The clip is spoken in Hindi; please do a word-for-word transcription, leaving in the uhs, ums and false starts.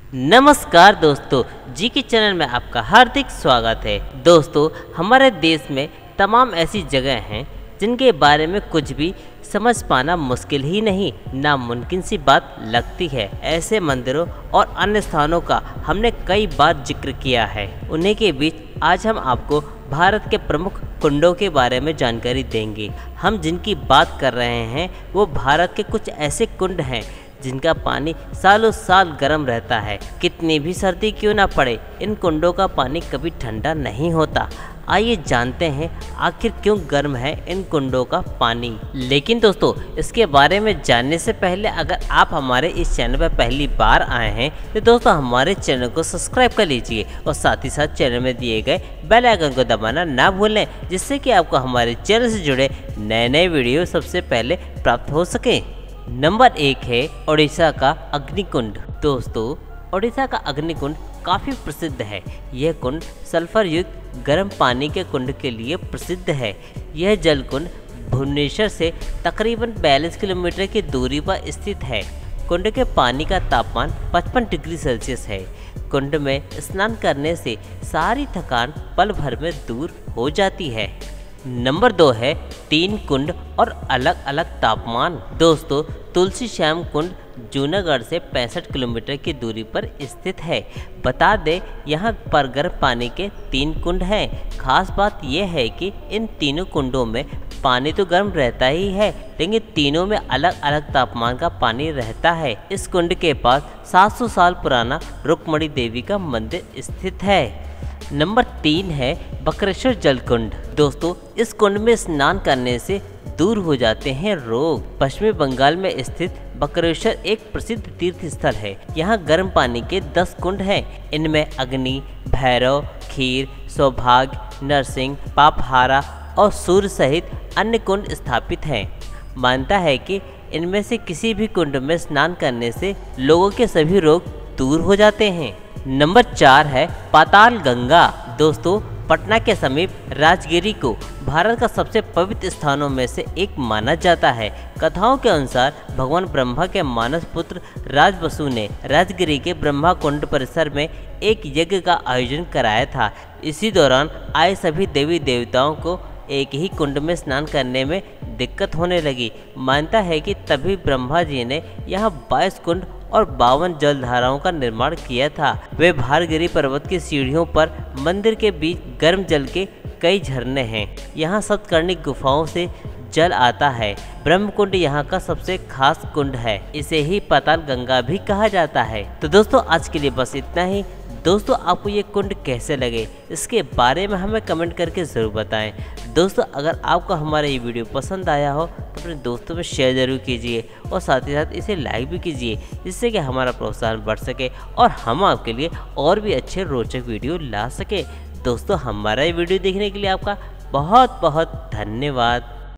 नमस्कार दोस्तों, जी के चैनल में आपका हार्दिक स्वागत है। दोस्तों, हमारे देश में तमाम ऐसी जगह हैं जिनके बारे में कुछ भी समझ पाना मुश्किल ही नहीं, नामुमकिन सी बात लगती है। ऐसे मंदिरों और अन्य स्थानों का हमने कई बार जिक्र किया है। उन्हीं के बीच आज हम आपको भारत के प्रमुख कुंडों के बारे में जानकारी देंगे। हम जिनकी बात कर रहे हैं वो भारत के कुछ ऐसे कुंड हैं जिनका पानी सालों साल गर्म रहता है। कितनी भी सर्दी क्यों ना पड़े, इन कुंडों का पानी कभी ठंडा नहीं होता। आइए जानते हैं आखिर क्यों गर्म है इन कुंडों का पानी। लेकिन दोस्तों, इसके बारे में जानने से पहले अगर आप हमारे इस चैनल पर पहली बार आए हैं तो दोस्तों हमारे चैनल को सब्सक्राइब कर लीजिए और साथ ही साथ चैनल में दिए गए बेल आइकन को दबाना ना भूलें, जिससे कि आपको हमारे चैनल से जुड़े नए नए वीडियो सबसे पहले प्राप्त हो सके। नंबर एक है ओडिशा का अग्निकुंड। दोस्तों, ओडिशा का अग्निकुंड काफ़ी प्रसिद्ध है। यह कुंड सल्फर युक्त गर्म पानी के कुंड के लिए प्रसिद्ध है। यह जल कुंड भुवनेश्वर से तकरीबन बयालीस किलोमीटर की दूरी पर स्थित है। कुंड के पानी का तापमान पचपन डिग्री सेल्सियस है। कुंड में स्नान करने से सारी थकान पल भर में दूर हो जाती है। नंबर दो है तीन कुंड और अलग अलग तापमान। दोस्तों, तुलसी श्याम कुंड जूनागढ़ से पैंसठ किलोमीटर की दूरी पर स्थित है। बता दें, यहाँ पर गर्म पानी के तीन कुंड हैं। खास बात यह है कि इन तीनों कुंडों में पानी तो गर्म रहता ही है, लेकिन तीनों में अलग अलग तापमान का पानी रहता है। इस कुंड के पास सात सौ साल पुराना रुक्मणी देवी का मंदिर स्थित है। नंबर तीन है बक्रेश्वर जल कुंड। दोस्तों, इस कुंड में स्नान करने से दूर हो जाते हैं रोग। पश्चिमी बंगाल में स्थित बक्रेश्वर एक प्रसिद्ध तीर्थ स्थल है। यहाँ गर्म पानी के दस कुंड हैं। इनमें अग्नि, भैरव, खीर, सौभाग्य, नरसिंह, पापहारा और सूर्य सहित अन्य कुंड स्थापित हैं। मानता है कि इनमें से किसी भी कुंड में स्नान करने से लोगों के सभी रोग दूर हो जाते हैं। नंबर चार है पाताल गंगा। दोस्तों, पटना के समीप राजगिरी को भारत का सबसे पवित्र स्थानों में से एक माना जाता है। कथाओं के अनुसार भगवान ब्रह्मा के मानस पुत्र राजवसु ने राजगिरी के ब्रह्मा कुंड परिसर में एक यज्ञ का आयोजन कराया था। इसी दौरान आए सभी देवी देवताओं को एक ही कुंड में स्नान करने में दिक्कत होने लगी। मानता है कि तभी ब्रह्मा जी ने यहाँ बाईस कुंड और बावन जलधाराओं का निर्माण किया था। वे भारगिरी पर्वत की सीढ़ियों पर मंदिर के बीच गर्म जल के कई झरने हैं। यहाँ सतकर्णी गुफाओं से जल आता है। ब्रह्मकुंड यहाँ का सबसे खास कुंड है। इसे ही पाताल गंगा भी कहा जाता है। तो दोस्तों, आज के लिए बस इतना ही। दोस्तों, आपको ये कुंड कैसे लगे इसके बारे में हमें कमेंट करके ज़रूर बताएं। दोस्तों, अगर आपको हमारा ये वीडियो पसंद आया हो तो अपने दोस्तों में शेयर ज़रूर कीजिए और साथ ही साथ इसे लाइक भी कीजिए, जिससे कि हमारा प्रोत्साहन बढ़ सके और हम आपके लिए और भी अच्छे रोचक वीडियो ला सके। दोस्तों, हमारा ये वीडियो देखने के लिए आपका बहुत बहुत धन्यवाद।